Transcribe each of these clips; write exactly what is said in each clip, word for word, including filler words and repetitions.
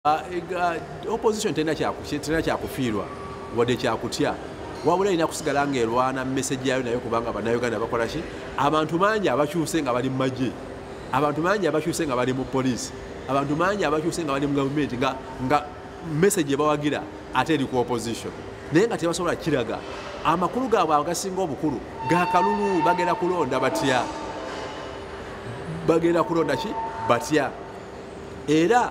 Uh, opposition tena kyakufiirwa wadde kyakutya wabula erina kusigala ng'erwana message yayo nayo kubanga bannayuganda bakola ki abantu mangi abakyuse nga bali mu magye abantu mangi abakyuse nga bali mu poliisi abantu mangi abakyuse nga bali mu gavumenti nga, nga message ebawagira ate eri ku opposition naye nga tebasobola kiraga amakulu gaabwe agasinga obukulu gakalulu bagenda kulonda batya bagenda kulonda ki batya era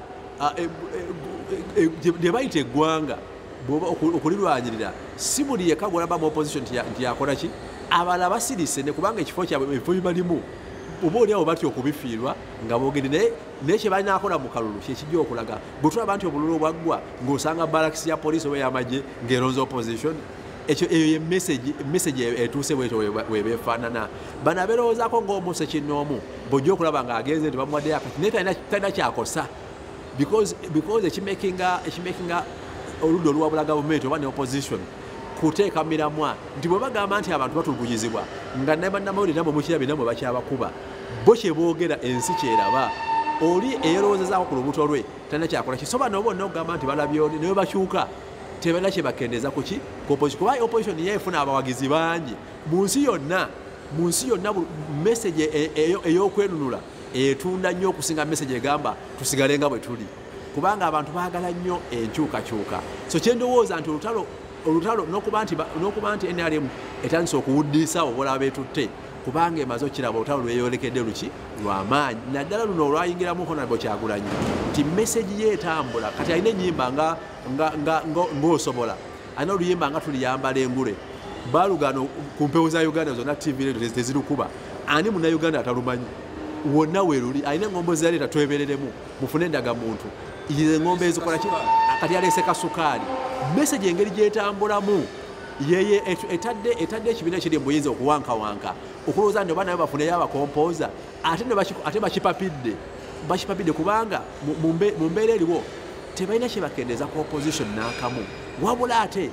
gye bayita eggwanga okulirwanyirira si buli yekka gwolaba mu opposition nti yakola ki abalala basirise ne kubanga ekifo kyabwe ebifo bibalimu oba oliawo batya okubifiirwa nga boogedde naye naye kye balina akola mu kalulu kyekijja okulaga bwe tulaba nti obululu obwaggwa ng'osanga balakisi ya poliisi oba ey'amagye ng'eronza opposition ekyo eyo ye message etuuse bwetyo webeefaanana bano abeerowoozaako ng'omuse kinnoomu bw'ojja okulaba ng'agenze nti bamuwaddeyo akati naye talina kyakosa because because ekimakinga ekimakinga oludda oluwabula gavumenti oba ne opposition kuteeka miramwa nti bwe bagamba nti abantu batulugunyizibwa nga ne bannamawulire namwe mukirabye namwe bakyabakuba bo kye boogera ensi kyeraba oli eyerowozezaako ku lubuto lwe talina kyakola kisoba no bonna okugamba nti balabye oli naye bakyuka tebalina kye bakendeeza ku ki ku opposition kuba opposition yeefuna abawagizi bangi mu nsi yonna mu nsi yonna message ey'okwenunula etunda nnyo okusinga message egamba tusigale nga bwe tuli kubanga abantu baagala nnyo enkyukakyuka so kyendowooza nti olutalo olutalo n'okuba nti n'okuba nti N R M etandise okuwuddisa obola beetutte kubanga emaze okiraba olutalo lweyolekedde luki lw'amaanyi naddala luno olwayingiramu Honorable Kyagulanyi nti message ye etambula kati alina ennyimba nga ng'osobola alina oluyimba nga tuliyambala engule baalugano ku mpewo za Uganda zonna T V radio tezirukuba ani munnayuganda atalumanyi wonna weeruli alina engombo zaleeta twebereremu mufune endagamuntu ize engombe ezikola ki kati aleese kasukaali message engeri gyetambulamu yeye etadde etadde ekibiina kiri muyinza okuwankawanka okulowooza nti oba nayo bafuneyo abakompoza ate ate bakipapidde bakipapidde kubanga mu mbeera eriwo tebalina kye bakendeeza ku opposition n'akamu wabula ate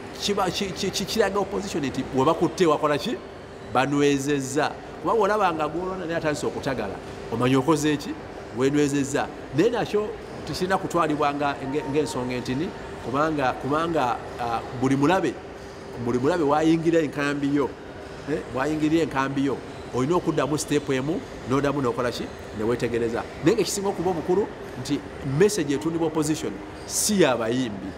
kiraga opposition nti bwe bakutte wakola ki banywezezza kuba olabanga gwolona naye atandise okutagala omanyi okoze eki wenywezezza naye nakyo tekirina kutwalibwa ng'ensonga entini kubanga kubanga buli mulabe buli mulabe wayingira enkambi yo wayingirira enkambi yo olina okuddamu step emu n'oddamu n'okola ki neweetegereza naye ngaekisinga okuba obukulu nti message etundibwa opposition si y'abayimbi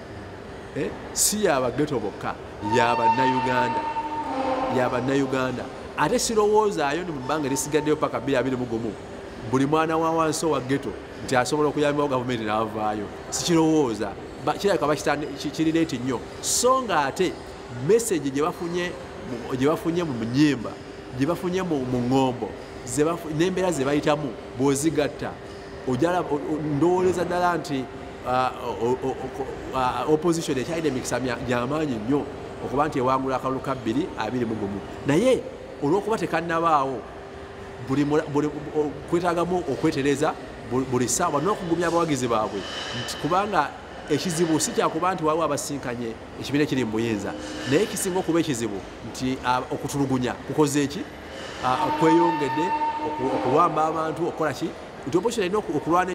si y'abageto bokka y'abannayuganda y'abannayuganda ate sirowoozaayo ni mu bbanga erisigaddeyo paka bbiri abiri mu gumu buli mwana wa wansi owa geto nti asobola okuyambawo gavumenti n'avaayo sikirowooza kirabika bakirireeti nnyo so nga ate message gye bafunye mu nnyimba gye bafunye mu ŋŋombo n'embeera ze bayitamu bw'ozigatta ndowooleza ddala nti opposition ekyalina emikisa gy'amaanyi nnyo okuba nti ewangula akalulu ka bbiri abiri mu gumu naye olw'okuba tekannabaawo kwetaagamu okwetereza buli ssaawa n'okugumya abawagizi baabwe kubanga ekizibu si kyakuba nti waliwo abasinkanye ekibiina kiri mu buyinza naye kisinga okuba ekizibu nti okutulugunya kukoze eki kweyongedde okuwamba abantu okukola ki nti opposition erina okulwana